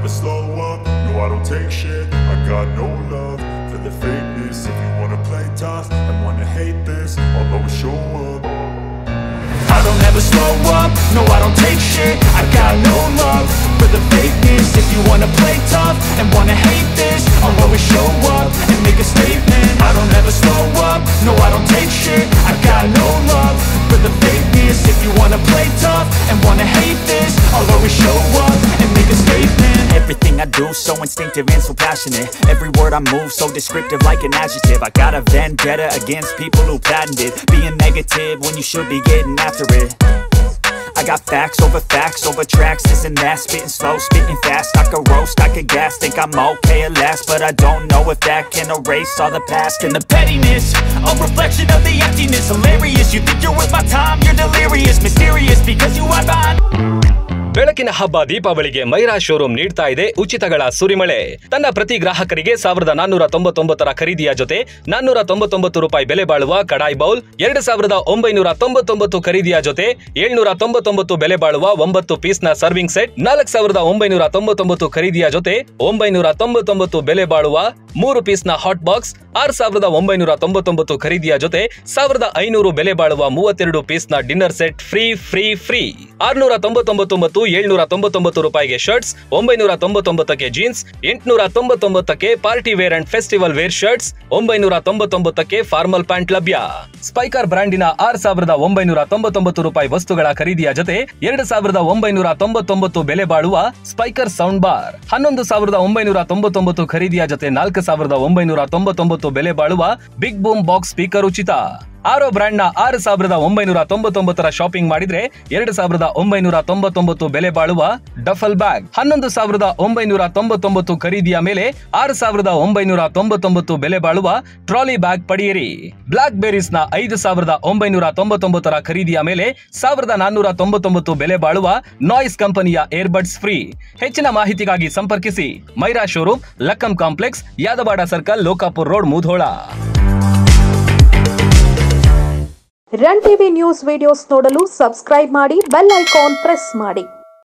never slow up, no I don't take shit. I got no love for the fakeness. If you wanna play tough and wanna hate this, I'll always show up. I don't ever slow up, no I don't take shit. I got no love for the fakeness. If you wanna play tough and wanna hate this, I'll always show up and make a statement. I don't ever slow up, no I don't take shit. I got no love for the fakeness. If you wanna play tough and wanna hate this, I'll always show up and make a statement. Everything I do so instinctive and so passionate. Every word I move so descriptive like an adjective. I got a vendetta against people who patented being negative when you should be getting after it. I got facts over tracks, this and that. Spitting slow, spitting fast. I could roast, I could gas. Think I'm okay at last, but I don't know if that can erase all the past. And the pettiness, a reflection of the emptiness. Hilarious, you think you're worth my time, you're delirious. Mysterious, because you are behind. ಬೆಳಕಿನ ಹಬ್ಬ ದೀಪಾವಳಿಗೆ Myra showroom ನೀಡ್ತಾ ಇದೆ ಉಚಿತಗಳ ಸುರಿಮಳೆ. ತನ್ನ ಪ್ರತಿ ಗ್ರಾಹಕರಿಗೆ 1499 ಖರೀದಿಯ ಜೊತೆ 499 ರೂಪಾಯಿ ಬೆಲೆ ಬಾಳುವ ಕಡಾಯಿ ಬೌಲ್, 2999 ಖರೀದಿಯ ಜೊತೆ 799 ಬೆಲೆ ಬಾಳುವ 9 ಪೀಸ್ನ ಸರ್ವಿಂಗ್ ಸೆಟ್, 4999 ಖರೀದಿಯ ಜೊತೆ 999 ಬೆಲೆ ಬಾಳುವ 3 ಪೀಸ್ನ ಹಾಟ್ ಬಾಕ್ಸ್, 6999 ಖರೀದಿಯ ಜೊತೆ 1500 ಬೆಲೆ ಬಾಳುವ 32 ಪೀಸ್ನ ಡಿನ್ನರ್ ಸೆಟ್ ಫ್ರೀ. 699 ಮತ್ತು 799 ರೂಪಾಯಿಗೆ ಶರ್ಟ್ಸ್, 999ಕ್ಕೆ ಜೀನ್ಸ್, 899ಕ್ಕೆ party wear and festival wear shirts, 999ಕ್ಕೆ ಫಾರ್ಮಲ್ ಪ್ಯಾಂಟ್ ಲಭ್ಯ. ಸ್ಪೈಕರ್ ಬ್ರಾಂಡಿನ 6999 ರೂಪಾಯಿ ವಸ್ತುಗಳ ಖರೀದಿಯ ಜೊತೆ 2999 ಬೆಲೆ ಬಾಳುವ ಸ್ಪೈಕರ್ ಸೌಂಡ್ ಬಾರ್, 11999 ಖರೀದಿಯ ಜೊತೆ 4999 ಬೆಲೆ ಬಾಳುವ ಬಿಗ್ ಬೂಮ್ ಬಾಕ್ಸ್ ಸ್ಪೀಕರ್ ಉಚಿತ. ಆರೋ ಬ್ರಾಂಡ್ ನ 6999 ಶಾಪಿಂಗ್ ಮಾಡಿದ್ರೆ 2999 ಬೆಲೆ ಬಾಳುವ ಡಫಲ್ ಬ್ಯಾಗ್, 11999 ಖರೀದಿಯ ಮೇಲೆ 6999 ಬೆಲೆ ಬಾಳುವ ಟ್ರಾಲಿ ಬ್ಯಾಗ್ ಪಡೆಯಿರಿ. ಬ್ಲಾಕ್ ಬೆರೀಸ್ ನ 5999 ಖರೀದಿಯ ಮೇಲೆ 1499 ಬೆಲೆ ಬಾಳುವ ನಾಯ್ಸ್ ಕಂಪನಿಯ ಏರ್ಬಡ್ಸ್ ಫ್ರೀ. ಹೆಚ್ಚಿನ ಮಾಹಿತಿಗಾಗಿ ಸಂಪರ್ಕಿಸಿ Myra showroom, Lakkam complex, Yadawad circle, Lokapur road, Mudhol. Run TV news videos ನೋಡಲು ಸಬ್ಸ್ಕ್ರೈಬ್ ಮಾಡಿ, ಬೆಲ್ ಐಕಾನ್ ಪ್ರೆಸ್ ಮಾಡಿ.